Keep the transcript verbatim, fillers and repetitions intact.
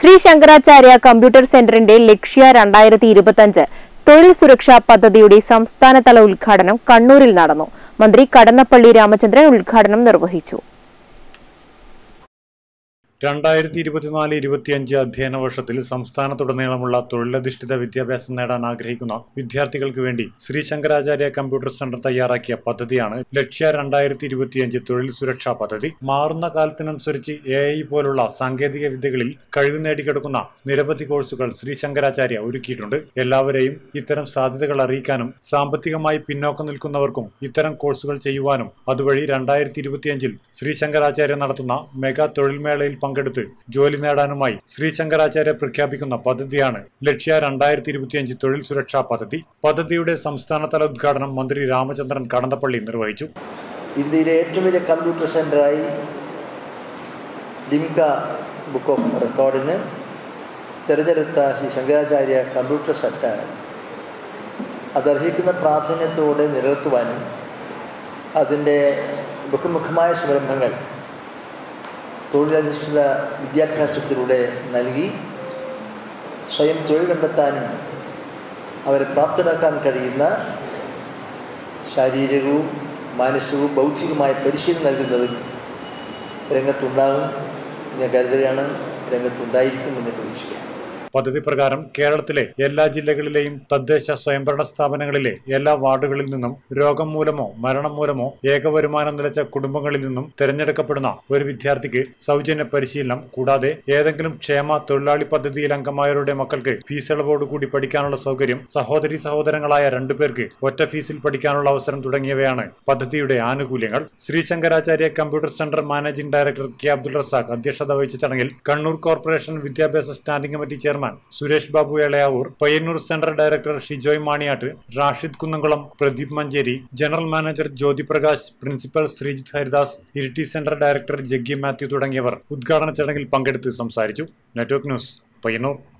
Shri Shankaracharya computer സെന്ററിന്റെ ലക്ഷ്യ രണ്ടായിരത്തി ഇരുപത്തിയഞ്ച് തൊഴിൽ സുരക്ഷാ പദ്ധതിയുടെ സംസ്ഥാനതല ഉദ്ഘാടനം കണ്ണൂരിൽ നടന്നു. മന്ത്രി കടന്നപ്പള്ളി രാമചന്ദ്രൻ ഉദ്ഘാടനം നിർവഹിച്ചു. രണ്ടായിരത്തി ഇരുപത്തിനാല് ഇരുപത്തിയഞ്ച് അധ്യയന വർഷത്തിൽ സംസ്ഥാനത്തുടനീളമുള്ള തൊഴിലധിഷ്ഠിത വിദ്യാഭ്യാസം നേടാൻ ആഗ്രഹിക്കുന്ന വിദ്യാർത്ഥികൾക്ക് വേണ്ടി ശ്രീ ശങ്കരാചാര്യ കമ്പ്യൂട്ടർ സെന്റർ തയ്യാറാക്കിയ പദ്ധതിയാണ് ലക്ഷ്യ രണ്ടായിരത്തി ഇരുപത്തിയഞ്ച് തൊഴിൽ സുരക്ഷാ പദ്ധതി. മാറുന്ന കാലത്തിനനുസരിച്ച് എ ഐ പോലുള്ള സാങ്കേതിക വിദ്യകളിൽ കഴിവ് നേടിക്കെടുക്കുന്ന നിരവധി കോഴ്സുകൾ ശ്രീ ശങ്കരാചാര്യ ഒരുക്കിയിട്ടുണ്ട്. എല്ലാവരെയും ഇത്തരം സാധ്യതകൾ അറിയിക്കാനും സാമ്പത്തികമായി പിന്നോക്കം നിൽക്കുന്നവർക്കും ഇത്തരം കോഴ്സുകൾ ചെയ്യുവാനും അതുവഴി രണ്ടായിരത്തി ഇരുപത്തിയഞ്ചിൽ ശ്രീ ശങ്കരാചാര്യ നടത്തുന്ന മെഗാ തൊഴിൽമേളയിൽ പങ്കെടുത്ത് ജോലി നേടാനുമായി ശ്രീ ശങ്കരാചാര്യ പ്രഖ്യാപിക്കുന്ന പദ്ധതിയാണ് ലക്ഷ്യ രണ്ടായിരത്തി ഇരുപത്തിയഞ്ച് തൊഴിൽ സുരക്ഷാ പദ്ധതി. പദ്ധതിയുടെ സംസ്ഥാനതല ഉദ്ഘാടനം മന്ത്രി രാമചന്ദ്രൻ കടന്നപ്പള്ളി നിർവഹിച്ചു. ഇന്ത്യയിലെ ഏറ്റവും വലിയ കമ്പ്യൂട്ടർ സെന്ററായി ലിമിക ബുക്ക് ഓഫ് റെക്കോർഡിന് തിരഞ്ഞെടുത്ത ശ്രീ ശങ്കരാചാര്യ കമ്പ്യൂട്ടർ സെന്റർ അതർഹിക്കുന്ന പ്രാധാന്യത്തോടെ നിലനിർത്തുവാനും അതിൻ്റെ ബഹുമുഖമായ സംരംഭങ്ങൾ തൊഴിലധിഷ്ഠിത വിദ്യാഭ്യാസത്തിലൂടെ നൽകി സ്വയം തൊഴിൽ കണ്ടെത്താനും അവരെ പ്രാപ്തരാക്കാൻ കഴിയുന്ന ശാരീരികവും മാനസികവും ബൗദ്ധികമായ പരിശീലനം നൽകുന്നതിൽ രംഗത്തുണ്ടാകും എന്ന് കരുതുകയാണ്. രംഗത്തുണ്ടായിരിക്കും എന്ന് പ്രതീക്ഷിക്കാം. പദ്ധതി പ്രകാരം കേരളത്തിലെ എല്ലാ ജില്ലകളിലെയും തദ്ദേശ സ്വയംഭരണ സ്ഥാപനങ്ങളിലെ എല്ലാ വാർഡുകളിൽ നിന്നും രോഗം മൂലമോ മരണം മൂലമോ ഏകവരുമാനം നിലച്ച കുടുംബങ്ങളിൽ നിന്നും തിരഞ്ഞെടുക്കപ്പെടുന്ന ഒരു വിദ്യാർത്ഥിക്ക് സൗജന്യ പരിശീലനം, കൂടാതെ ഏതെങ്കിലും ക്ഷേമ തൊഴിലാളി പദ്ധതിയിൽ അംഗമായവരുടെ മക്കൾക്ക് ഫീസ് ഇളവോടുകൂടി പഠിക്കാനുള്ള സൗകര്യം, സഹോദരി സഹോദരങ്ങളായ രണ്ടുപേർക്ക് ഒറ്റ ഫീസിൽ പഠിക്കാനുള്ള അവസരം തുടങ്ങിയവയാണ് പദ്ധതിയുടെ ആനുകൂല്യങ്ങൾ. Shri Shankaracharya computer centre managing director K Abdul Razak അധ്യക്ഷത വഹിച്ച ചടങ്ങിൽ കണ്ണൂർ കോർപ്പറേഷൻ വിദ്യാഭ്യാസ standing committee chairman Suresh Babu Elayavoor, Payyanur centre director Shijoy Maniyatt, Rashid Kunnamkulam, Pradeep Manjeri, general manager Jyothi Prakash, principal Sreejith Haridas, Iritty centre director Jaggi Mathew തുടങ്ങിയവർ ഉദ്ഘാടന ചടങ്ങിൽ പങ്കെടുത്ത് സംസാരിച്ചു. Network news, Payyanur.